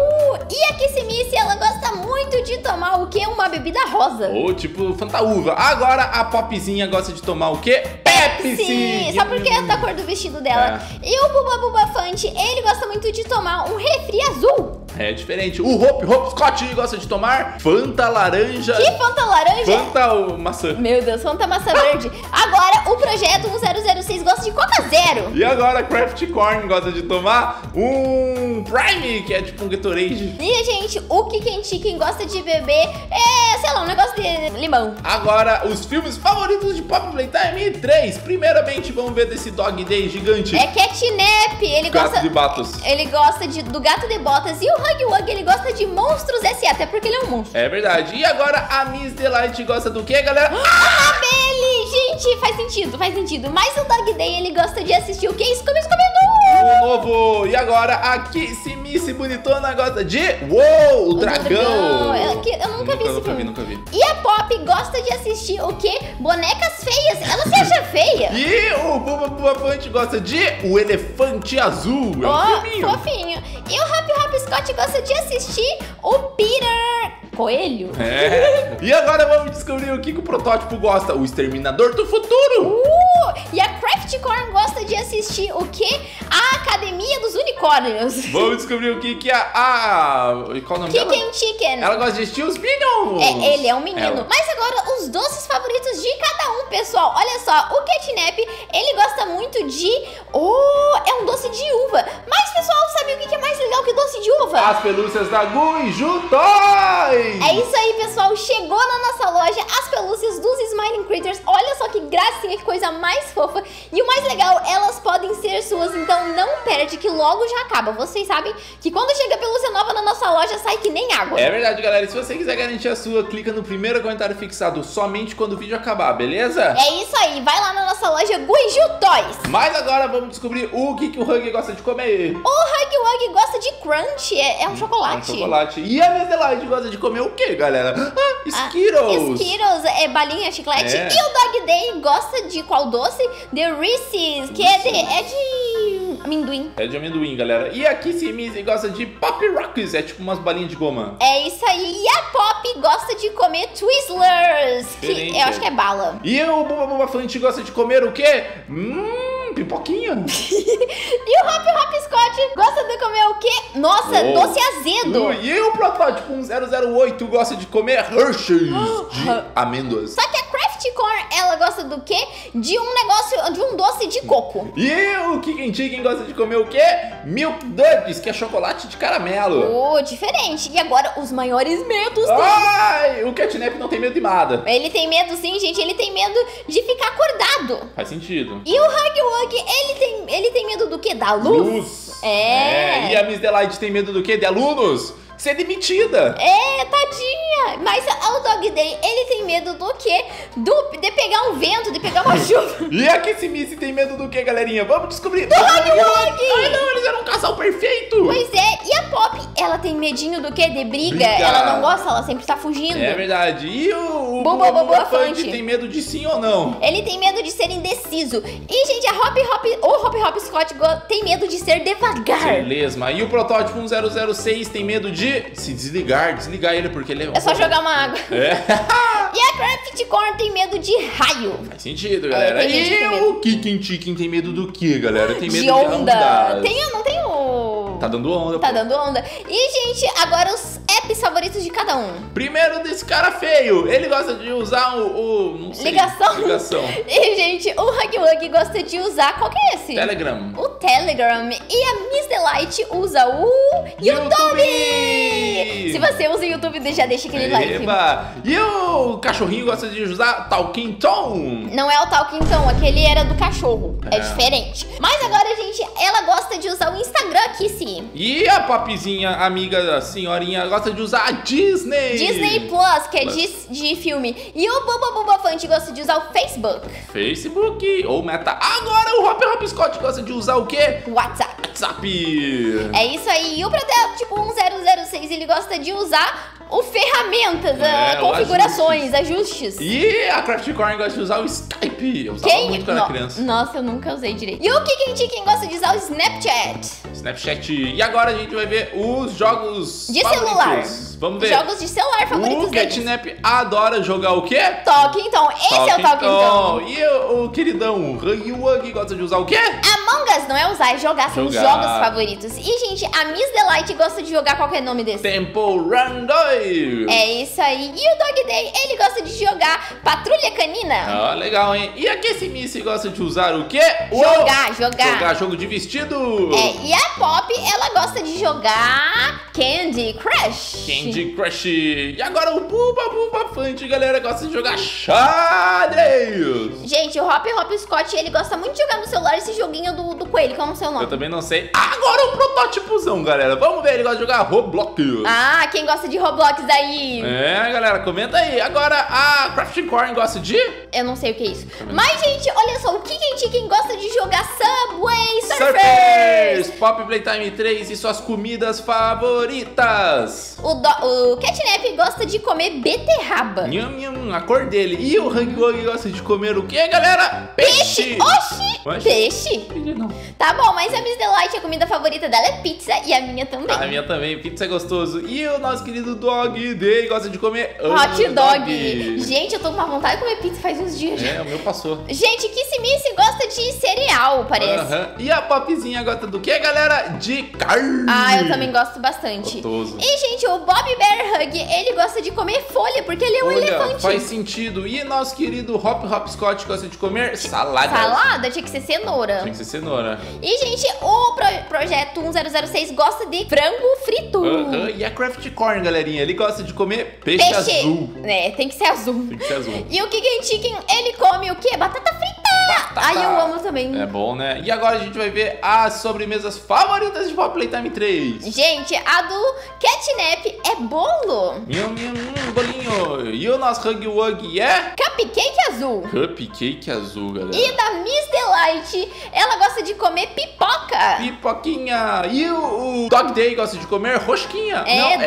E a Kissy Missy, ela gosta muito de tomar o quê? Uma bebida rosa. Ou tipo Fantaúva. Agora a Popzinha gosta de tomar o quê? Pepsi. Só porque é da cor do vestido dela. E o Buba Bubafante, ele gosta muito de tomar um refri azul. É diferente. O Hop Scott gosta de tomar Fanta laranja. Que Fanta laranja? Fanta maçã. Meu Deus, Fanta maçã verde. Agora o Projeto 1006 gosta de Coca Zero. E agora Craft Corn gosta de tomar um Prime, que é tipo um Gatorade. E, gente, o Chicken Chicken gosta de beber, sei lá, um negócio de limão. Agora, os filmes favoritos de Pop Playtime 3. Primeiramente, vamos ver desse Dog Day gigante. É Catnap, ele Gato gosta... de Botas. Ele gosta do Gato de Botas. E o Huggy Wuggy, ele gosta de Monstros S.A., até porque ele é um monstro. É verdade. E agora, a Miss Delight gosta do quê, galera? Annabelle! Gente, faz sentido. Mas o Dog Day, ele gosta de assistir o quê? Scooby-Doo! O novo. E agora, a Kissy Missy bonitona gosta de... Uou, o dragão. Eu nunca vi esse filme. Nunca vi. E a Pop gosta de assistir o quê? Bonecas feias. Ela se acha feia. E o Buba Bubafante gosta de O Elefante Azul. É um filminho. Fofinho. E o Hop Scott gosta de assistir o Peter Coelho. É. E agora vamos descobrir o que o protótipo gosta. O Exterminador do Futuro. E a Craft Corn gosta de assistir o quê? A Academia dos Unicórnios. Vamos descobrir o que qual o nome dela? Chicken Chicken. Ela gosta de assistir os Minions. Ele é um menino. Mas agora, os doces favoritos de cada um, pessoal. Olha só, o Catnap, ele gosta muito de... é um doce de uva. Mas, pessoal, sabe o que é mais legal que doce de uva? As pelúcias da Guiju Toys. É isso aí, pessoal. Chegou na nossa loja as pelúcias dos Smiling Critters. Olha só que gracinha, que coisa mais fofa. E o mais legal, elas podem ser suas, então não perde que logo já acaba. Vocês sabem que quando chega pelúcia nova na nossa loja, sai que nem água. É verdade, galera. E se você quiser garantir a sua, clica no primeiro comentário fixado somente quando o vídeo acabar, beleza? É isso aí. Vai lá na nossa loja Guiju Toys. Mas agora vamos descobrir o que o Huggy gosta de comer. O Huggy Wuggy gosta de crunch. É um chocolate. É um chocolate. E a Miss Delight gosta de comer o quê, galera? Skittles. Skittles é balinha, chiclete. É. E o Dog Day gosta de qual doce? The Reese's, que é de amendoim. É de amendoim, galera. E a Kissy Missy gosta de Pop Rocks. É tipo umas balinhas de goma. É isso aí. E a Pop gosta de comer Twizzlers, que eu acho que é bala. E o Buba Bubafante gosta de comer o quê? pipoquinha. E o Hop Scott gosta de comer o quê? Nossa, doce azedo. E o protótipo 1008 gosta de comer Hershey's de amêndoas. Só que a Craft Corn, ela gosta do quê? De um doce de coco. E o Kickin Chicken gosta de comer o quê? Milk Duds, que é chocolate de caramelo. Diferente. E agora, os maiores medos dele. Ai, o Catnap não tem medo de nada. Ele tem medo sim, gente. Ele tem medo de ficar acordado. Faz sentido. E o Huggy Wuggy, ele tem medo do quê? Da luz. É. E a Miss Delight tem medo do quê? De alunos? Ser demitida. Tadinha. Mas o Dog Day, ele tem medo do quê? De pegar um vento, de pegar uma chuva. E a Kissy tem medo do quê, galerinha? Vamos descobrir. Do Huggy Wuggy. Ai, não, eles eram um casal perfeito. Pois é. E a Pop, ela tem medinho do quê? De briga. Ela não gosta, ela sempre tá fugindo. É verdade. E o Buba Fante tem medo de sim ou não? Ele tem medo de ser indeciso. E, gente, o Hop Scott tem medo de ser devagar. Ser lesma. E o protótipo 1006 tem medo de se desligar ele porque ele é só jogar uma água. É. E a Craft Corn tem medo de raio. Faz sentido, galera. E o Kickin Chicken tem medo do quê, galera? Tem medo de onda. Não tem o... Tá dando onda. Tá dando onda. E, gente, agora os apps favoritos de cada um. Primeiro desse cara feio. Ele gosta de usar não sei, ligação. E, gente, o Huggy Wuggy gosta de usar... Qual que é esse? Telegram. O Telegram. E a Miss Delight usa o YouTube. Se você usa o YouTube, já deixa aquele like. E o cachorrinho gosta de usar Talking Tom. Não é o Talking Tom, aquele era do cachorro. É diferente. Mas agora, gente, ela gosta de usar o Instagram aqui, sim. E a Popzinha, amiga da senhorinha, gosta de usar a Disney. Disney Plus, que é de filme. E o Buba Fante gosta de usar o Facebook ou Meta. Agora o Hop Scott gosta de usar o quê? WhatsApp. É isso aí. E o protótipo 1006, ele gosta de usar o ferramentas, configurações, ajustes. E a Craft Corn gosta de usar o Skype. Eu usava muito quando era criança. Nossa, eu nunca usei direito. E o Kickin Chicken gosta de usar o Snapchat. E agora a gente vai ver os jogos de celular. Vamos ver. Jogos de celular favoritos deles. O Catnap adora jogar o quê? Talking Tom. Esse é o Talking Tom. E o queridão Huggy Wuggy gosta de usar o quê? Among Us, não é usar, é jogar. São os jogos favoritos. E, gente, a Miss Delight gosta de jogar qual que é o nome desse? Temple Run 2. É isso aí. E o Dog Day, ele gosta de jogar Patrulha Canina. Legal, hein? E a Kissy Missy gosta de usar o quê? Jogar. Jogar jogo de vestido. E a Pop, ela gosta de jogar Candy Crush. E agora o Buba Fante, galera, gosta de jogar xadrez. Gente, o Hop Scott, ele gosta muito de jogar no celular esse joguinho do coelho, que eu não sei o nome. Eu também não sei. Agora o protótipozão, galera. Vamos ver, ele gosta de jogar Roblox. Quem gosta de Roblox aí? Galera, comenta aí. Agora a Craft Corn gosta de... Eu não sei o que é isso. Mas, gente, olha só, o Kickin Chicken gosta de jogar Subway Surfers. Pop Playtime 3 e suas comidas favoritas. O Catnap gosta de comer beterraba. A cor dele. E o Huggy Wuggy gosta de comer o que, galera? Peixe. Oxi. Peixe? Não. Tá bom, mas a Miss Delight, a comida favorita dela é pizza e a minha também. A minha também, pizza é gostoso. E o nosso querido Dog Day gosta de comer hot dog. Gente, eu tô com uma vontade de comer pizza faz uns dias já. O meu passou. Gente, Kissy Missy gosta de cereal, parece. E a Popzinha gosta do que, galera? De carne. Eu também gosto bastante. Gostoso. E, gente, o Bob Bear Hug, ele gosta de comer folha, porque ele é um elefante. Faz sentido. E nosso querido Hop Scott gosta de comer salada. Salada? Tinha que ser cenoura. E, gente, o projeto 1006 gosta de frango frito. E a Craft Corn, galerinha, ele gosta de comer peixe azul. Tem que ser azul. E o Kickin Chicken, ele come o quê? Batata frita. Eu amo também. É bom, né? E agora a gente vai ver as sobremesas favoritas de Pop Playtime 3. Gente, a do Catnap é bolo. Bolinho. E o nosso Huggy Wuggy é... Cupcake azul. Cupcake azul, galera. E da Miss Delight, ela gosta de comer pipoca. Pipoquinha. E o Dog Day gosta de comer rosquinha.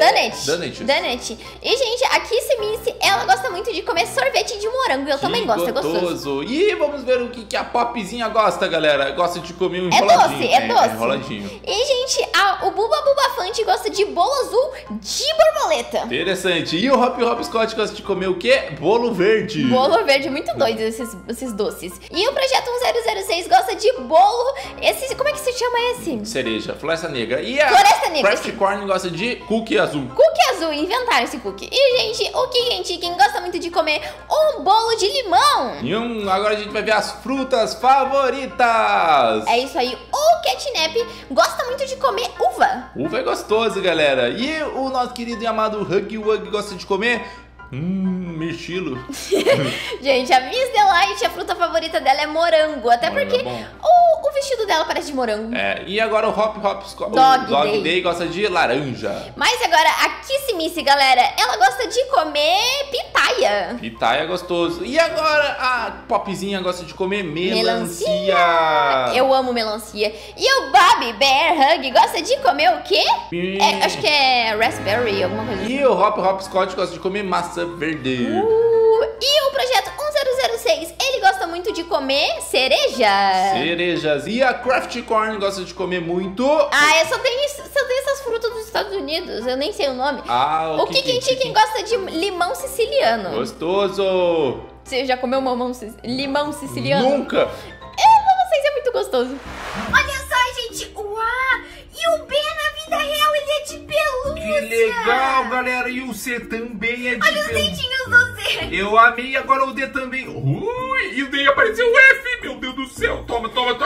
Donut. E, gente, a Kissy Missy, ela gosta muito de comer sorvete de morango. Eu também gosto, é gostoso. E vamos ver o que a Popzinha gosta, galera. Gosta de comer um enroladinho. É doce. Enroladinho. E, gente, o Buba Fante gosta de bolo azul de borboleta. Interessante. E o Hop Scott gosta de comer o quê? Bolo verde. Bolo verde, muito doido esses doces. E o projeto 0006 gosta de bolo. Esse, como é que se chama esse? Cereja, Floresta Negra. E a Floresta Negra. Craft Corn gosta de cookie azul. Cookie azul, inventaram esse cookie. E, gente, o Chicken Chicken gosta muito de comer um bolo de limão. E agora a gente vai ver as frutas favoritas. É isso aí. O Catnap gosta muito de comer uva. Uva é gostoso, galera. E o nosso querido e amado Huggy Wuggy gosta de comer... mirtilo. Gente, a Miss Delight, a fruta favorita dela é morango. Até porque o vestido dela parece de morango. É, e agora o Hop Dog Day gosta de laranja. Mas agora a Kissimice, galera, ela gosta de comer pitaia. Pitaia é gostoso. E agora a Popzinha gosta de comer melancia. Eu amo melancia. E o Bobby Bear Hug gosta de comer o quê? Acho que é raspberry, alguma coisa assim. E o Hop Scott gosta de comer maçã verde. E o projeto 1006, ele gosta muito de comer cereja. Cerejas. E a Craft Corn gosta de comer muito... eu só tenho essas frutas dos Estados Unidos, eu nem sei o nome. O Chicken Chicken gosta de limão siciliano. Gostoso. Você já comeu limão siciliano? Nunca. Não sei se é muito gostoso. Olha só, gente. Uau! E o B na vida real, ele é de pelúcia. Que legal, galera. E o C também é de pelúcia. Olha os dentinhos do C. Eu amei, agora o D também. Ui, e o D apareceu o F. Meu Deus do céu. Toma.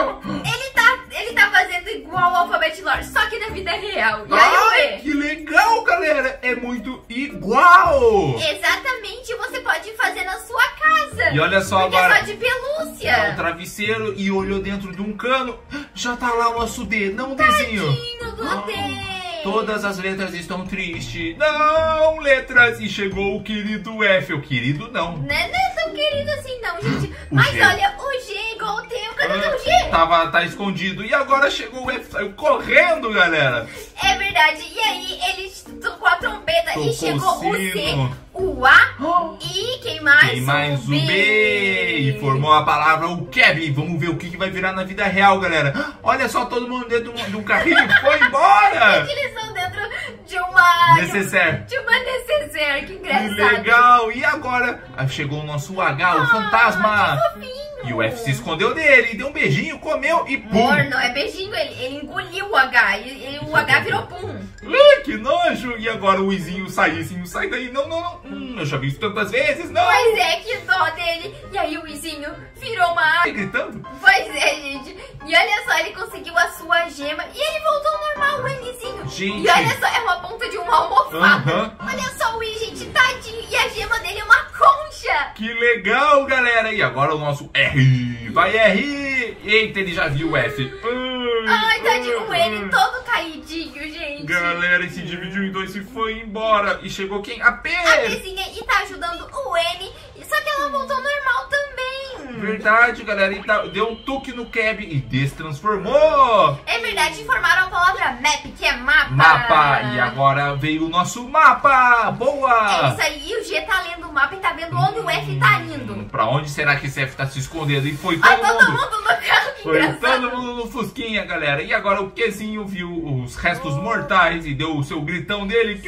Ele tá fazendo igual o alfabeto Lore, só que na vida real. E aí o B? Que legal, galera. É muito igual. Exatamente, você pode fazer na sua casa. E olha só porque agora. É só de pelúcia. É um travesseiro e olhou dentro de um cano. Já tá lá o nosso D, não o Dzinho. Tadinho do D. Todas as letras estão tristes. Não, letras. E chegou o querido F. O querido não. Não é tão querido assim não, gente. Mas G. olha, o G é igual o teu. Cadê o teu G? Tá escondido. E agora chegou o F. Saiu correndo, galera. É verdade. E aí, ele tocou a trompeta e chegou o C, o A e quem mais? O B. E formou a palavra o Kevin. Vamos ver o que vai virar na vida real, galera. Olha só, todo mundo dentro de um carrinho foi embora. Eles estão dentro de uma... necessaire. De uma necessaire, que engraçado. Que legal. E agora chegou o nosso H, o fantasma. Que fofinho. E o F se escondeu dele, deu um beijinho, comeu e pum. Não é beijinho, ele engoliu o H. E o H virou pum. Ai, que nojo. E agora o Izinho sai daí. Não. Eu já vi isso tantas vezes, não. Pois é, que dó dele. E aí o Izinho virou uma água. Gritando? Pois é, gente. E olha só, ele conseguiu a sua gema. E ele voltou ao normal, o Nzinho. Gente. E olha só, é uma ponta de uma almofada. Olha só o I, gente, tadinho. E a gema dele é uma concha. Que legal, galera. E agora o nosso R. Vai, R. Eita, ele já viu o F. Ai, tadinho, o N todo caidinho, gente. Galera, ele se dividiu em dois e foi embora. E chegou quem? A P. A Pzinha e tá ajudando o N. Só que ela voltou ao normal também. Verdade, galera. E deu um tuque no Keb e destransformou. É verdade, informaram a palavra map, que é mapa. Mapa. E agora veio o nosso mapa. Boa. É isso aí. E o G tá lendo o mapa e tá vendo onde o F tá indo. Pra onde será que esse F tá se escondendo? E foi todo mundo no carro, que foi engraçado. todo mundo no Fusquinha, galera. E agora o Qzinho viu os restos mortais e deu o seu gritão dele.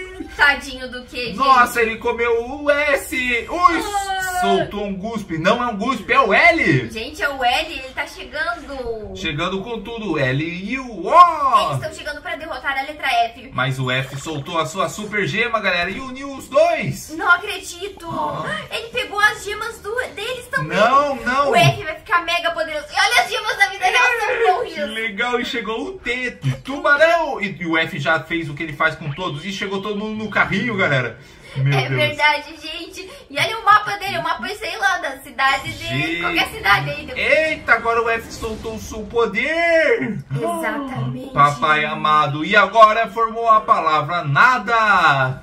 Tadinho do Q, gente. Nossa, ele comeu o S. Ui, soltou um guspe. Não é um guspe, é o L. Gente, é o L, ele tá chegando. Chegando com tudo, L e o O. Eles estão chegando pra derrotar a letra F. Mas o F soltou a sua super gema, galera, e uniu os dois. Não acredito. Ele pegou as gemas deles também. Não. O F vai ficar mega poderoso. E olha as gemas da vida real, são Que conchas. legal, e chegou o T de tubarão. E o F já fez o que ele faz com todos e chegou todo mundo no carrinho, galera. Meu Deus. Verdade, gente. E olha o mapa dele, o mapa, sei lá, da cidade dele, qualquer cidade aí. Eita, agora o F soltou o seu poder. Exatamente. Papai amado. E agora formou a palavra nada.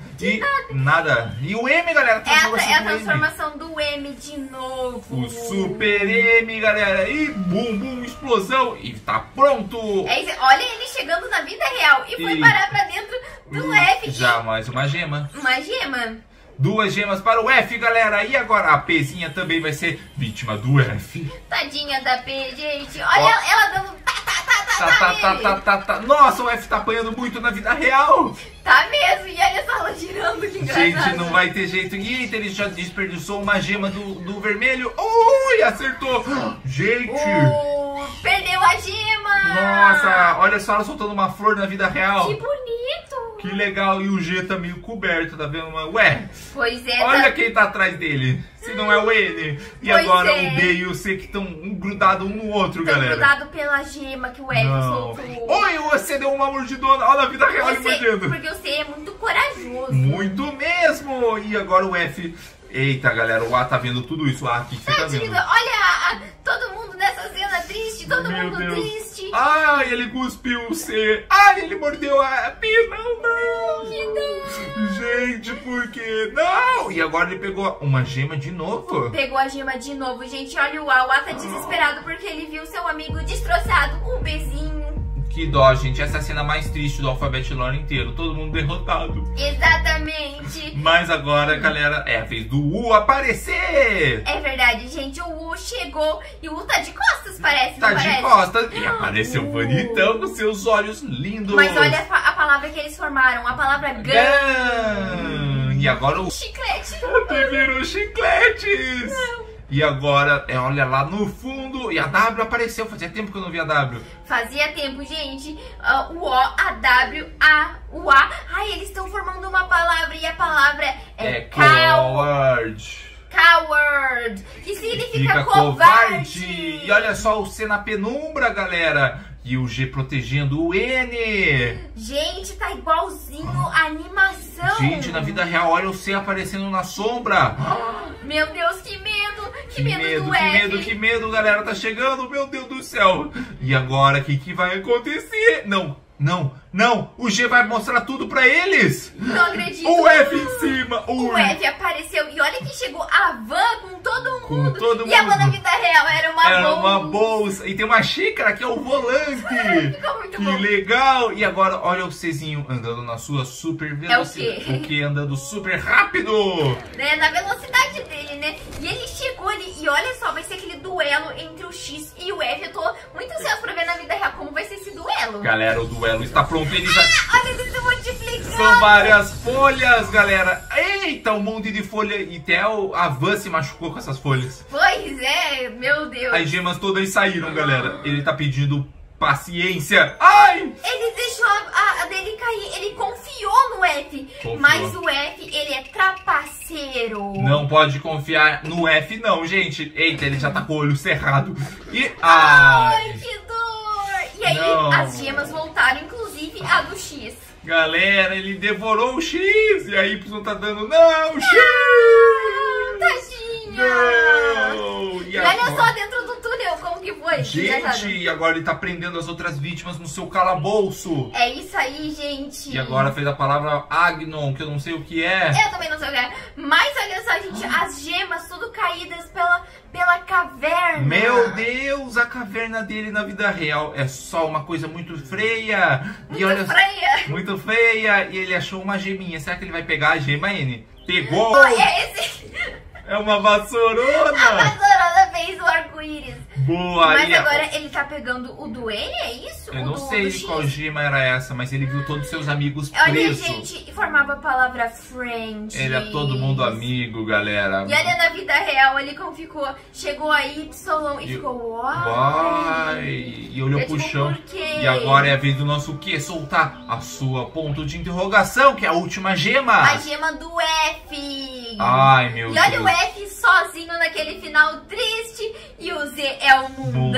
Nada. E o M, galera. É a transformação do M de novo. O Super M, galera. E bum, explosão. E tá pronto. Olha ele chegando na vida real. E foi parar pra dentro do F. Já mais uma gema. Uma gema. 2 gemas para o F, galera. E agora a Pzinha também vai ser vítima do F. Tadinha da P, gente. Olha ela dando tá. Tá. Nossa, o F tá apanhando muito na vida real. Tá mesmo, e olha só ela girando, que engraçado. Gente, não vai ter jeito. Eita, ele já desperdiçou uma gema do vermelho. Ui, acertou. Gente. Perdeu a gema. Nossa, olha só ela soltando uma flor na vida real. Que bonito. Que legal, e o G tá meio coberto, tá vendo? Ué, pois é, olha quem tá atrás dele, se não é o N. E pois agora é. o B e o C que estão grudados um no outro, galera. Grudado pela gema que o F soltou. Oi, o C deu uma mordidona, olha a vida real ele mordendo. Porque o C é muito corajoso. Muito mesmo. E agora o F... Eita, galera, o A tá vendo tudo isso. O que você tá vendo? Olha, todo mundo nessa cena triste, todo mundo triste. Ai, ele cuspiu o C. Ai, ele mordeu a P. Não. Que não. Gente, por que não? E agora ele pegou uma gema de novo? Pegou a gema de novo, gente. Olha o A tá desesperado porque ele viu seu amigo destroçado, um Bzinho. Que dó, gente. Essa é a cena mais triste do Alphabet Lore inteiro. Todo mundo derrotado. Exatamente. Mas agora, galera, é a vez do U aparecer. É verdade, gente. O U chegou e o U tá de costas, parece. Tá de costas. E apareceu bonitão com seus olhos lindos. Mas olha a palavra que eles formaram. A palavra GAN. E agora o... Chiclete. Virou chicletes. Não. E agora, olha lá no fundo, e a W apareceu. Fazia tempo que eu não vi a W. Fazia tempo, gente. O O, a W, o A. Ai, eles estão formando uma palavra e a palavra é coward. Coward, que significa covarde. E olha só o C na penumbra, galera. E o G protegendo o N. Gente, tá igualzinho a animação. Gente, na vida real, olha o C aparecendo na sombra. Meu Deus, que medo. Que medo do F. Que medo, galera. Tá chegando, meu Deus do céu. E agora, o que vai acontecer? Não. O G vai mostrar tudo pra eles. Não acredito. O F em cima. O F apareceu. E olha que chegou a Van com todo mundo. E a Van na vida real era uma bolsa. E tem uma xícara que é o volante. Ficou muito bom. Que legal. E agora, olha o Czinho andando na sua super velocidade. É o quê? Andando super rápido. Né? Na velocidade dele, né? E ele chegou ali. E olha só, vai ser aquele duelo entre o X e o F. Eu tô muito ansiosa pra ver na vida real como vai ser esse duelo. Galera, o duelo está pronto. Ele já... olha, eles multiplicando. São várias folhas, galera. Eita, um monte de folha. E até a Van se machucou com essas folhas. Pois é, meu Deus. As gemas todas saíram, galera. Ele tá pedindo paciência. Ai! Ele deixou a dele cair. Ele confiou no F. Mas o F, ele é trapaceiro. Não pode confiar no F, não, gente. Eita, ele já tá com o olho cerrado. E... ai, que dor. E aí, as gemas voltaram, inclusive a do X. Galera, ele devorou o X. E a Y tá dando, não, X! Tadinha! Não! E olha só dentro do túnel, como que foi? Gente, e agora ele tá prendendo as outras vítimas no seu calabouço. É isso aí, gente. E agora fez a palavra Agnon, que eu não sei o que é. Eu também não sei o que é. Mas olha só, gente, as gemas tudo caídas pela caverna. Meu Deus, a caverna dele na vida real é só uma coisa muito feia. Muito feia. E ele achou uma geminha. Será que ele vai pegar a gema, N? Pegou! É uma vassourona! A vassourona fez o arco-íris. Boa! Mas agora ele tá pegando o do N, é isso? Eu não sei qual gema era essa, mas ele viu todos os seus amigos presos. Olha, gente, formava a palavra friend. Ele é todo mundo amigo, galera. E olha, na vida real, ele como ficou, chegou a Y e ficou uai. E olhou pro chão. E agora é a vez do nosso quê? Soltar a sua ponto de interrogação, que é a última gema. A gema do F. Ai, meu Deus. E olha o F sozinho naquele final triste e o Z é o mundão.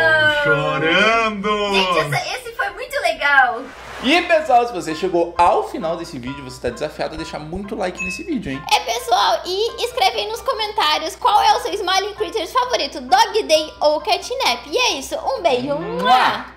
Chorando. Gente, esse foi muito legal. E pessoal, se você chegou ao final desse vídeo, você está desafiado a deixar muito like nesse vídeo, hein? É, pessoal, e escreve aí nos comentários qual é o seu Smiling Critters favorito, Dog Day ou Catnap. E é isso, um beijo.